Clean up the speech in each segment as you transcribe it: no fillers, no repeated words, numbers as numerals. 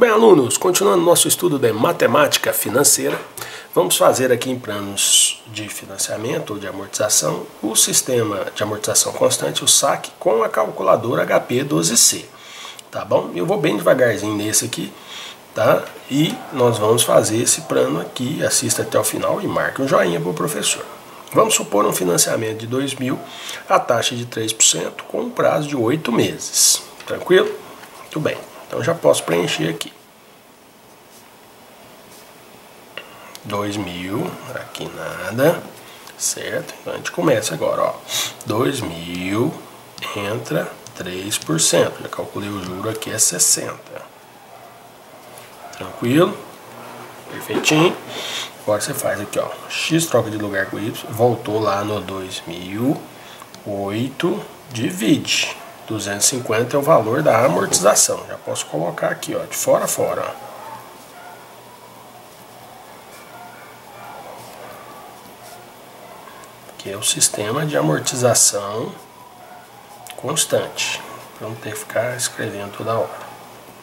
bem, alunos, continuando nosso estudo de matemática financeira, vamos fazer aqui em planos de financiamento ou de amortização o sistema de amortização constante, o SAC, com a calculadora HP12C, tá bom? Eu vou bem devagarzinho nesse aqui, tá? E nós vamos fazer esse plano aqui, assista até o final e marque um joinha para o professor. Vamos supor um financiamento de 2.000, a taxa de 3%, com um prazo de 8 meses, tranquilo? Muito bem. Então já posso preencher aqui. 2.000, aqui nada, certo? Então a gente começa agora, ó. 2.000 entra 3%. Já calculei o juro aqui, é 60. Tranquilo? Perfeitinho. Agora você faz aqui, ó. X troca de lugar com Y, voltou lá no 2.000, 8 divide. 250 é o valor da amortização. Já posso colocar aqui, ó, de fora a fora, ó. Que é o sistema de amortização constante. Para não ter que ficar escrevendo toda hora.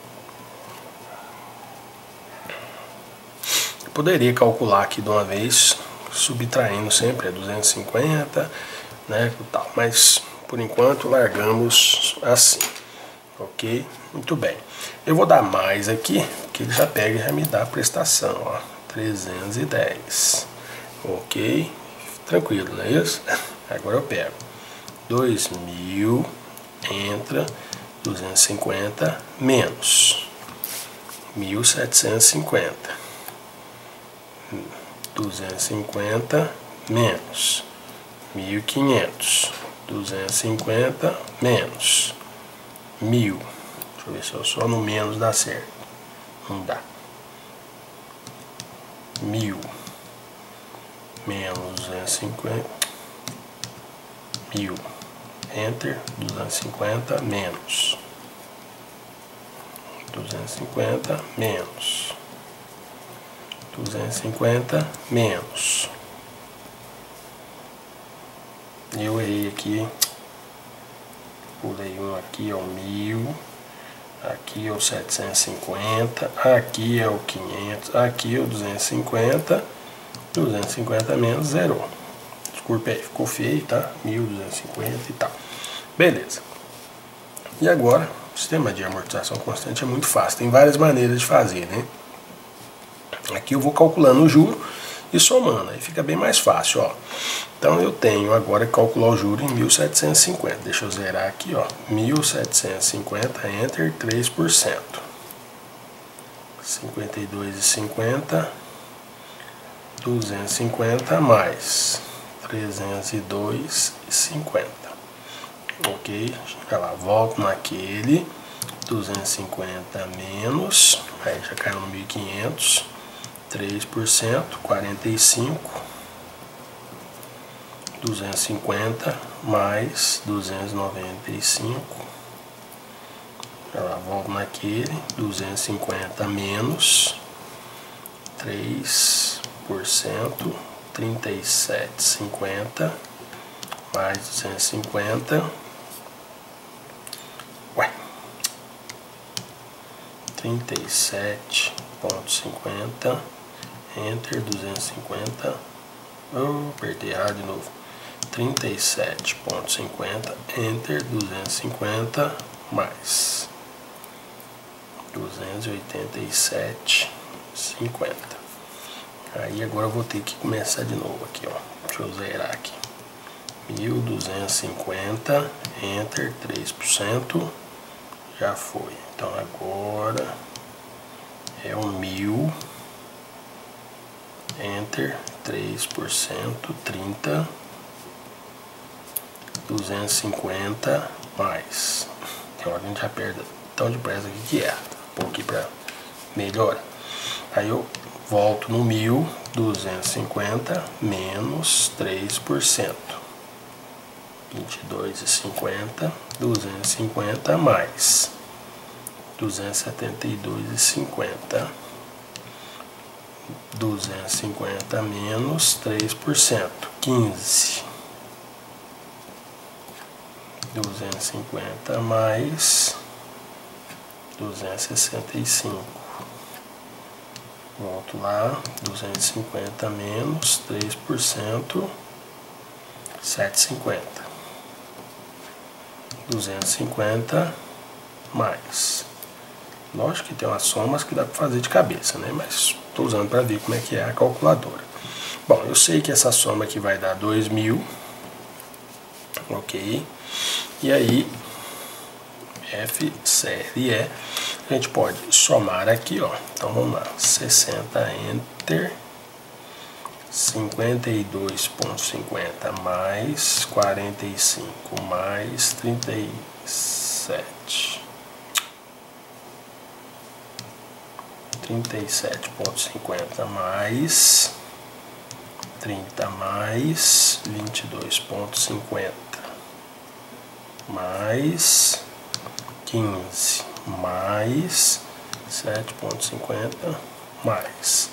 Eu poderia calcular aqui de uma vez, subtraindo sempre a 250, né, tal, mas por enquanto largamos assim, ok? Muito bem. Eu vou dar mais aqui, que ele já pega e já me dá a prestação, ó, 310, ok? Tranquilo, não é isso? Agora eu pego 2.000 entra 250 menos 1.750, 250 menos 1.500, 250 menos 1.000. Deixa eu ver se eu só no menos dá certo. Não dá. 1.000 menos 250. 1.000. Enter. 250 menos 250 menos 250 menos. Eu errei aqui, pulei um aqui, é o 1.000, aqui é o 750, aqui é o 500, aqui é o 250, 250 menos zero. Desculpa aí, ficou feio, tá? 1.250 e tal. Beleza. E agora, o sistema de amortização constante é muito fácil, tem várias maneiras de fazer, né? Aqui eu vou calculando o juro e somando, aí fica bem mais fácil, ó. Então eu tenho agora que calcular o juro em 1.750. Deixa eu zerar aqui, ó. 1.750, enter, 3%. 52,50. 250 mais 302,50. Ok? Já lá, volto naquele. 250 menos, aí já caiu no 1.500. 3%, 45, 250 mais 295, ela volta naquele, 250 menos 3%, 37,50 mais 250, ué, 37,50, enter, 250, apertei errado de novo, 37,50, enter, 250, mais 287,50. Aí agora eu vou ter que começar de novo aqui, ó, deixa eu zerar aqui, 1.250, enter, 3%, já foi. Então agora é o 1.000, enter, 3%, 30, 250 mais. Tem hora que a gente aperta tão depressa aqui que é. Vou aqui para melhor. Aí eu volto no 1.000, 250 menos 3%. 22,50, 250 mais 272,50, 250 menos 3%, 15, 250 mais 265, Volto lá, 250 menos 3%, 7,50. 250 mais. Lógico que tem umas somas que dá para fazer de cabeça, né? Mas estou usando para ver como é que é a calculadora. Bom, eu sei que essa soma aqui vai dar 2.000, ok? E aí, F série E, a gente pode somar aqui, ó. Então vamos lá, 60 enter, 52,50 mais 45 mais 37. 37,50 mais 30 mais 22,50 mais 15 mais 7,50 mais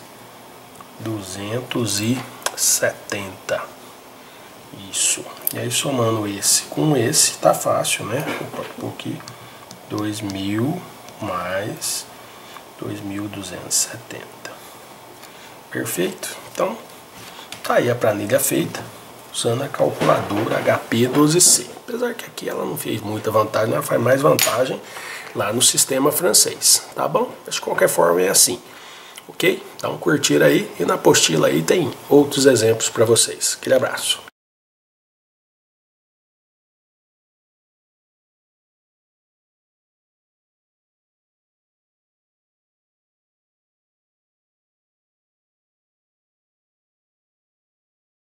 270. Isso. E aí somando esse com esse tá fácil, né? Porque 2.000 mais 2.270. Perfeito? Então, tá aí a planilha feita usando a calculadora HP12C. Apesar que aqui ela não fez muita vantagem, ela faz mais vantagem lá no sistema francês, tá bom? Mas de qualquer forma é assim, ok? Então curtir aí e na apostila aí tem outros exemplos para vocês. Aquele abraço.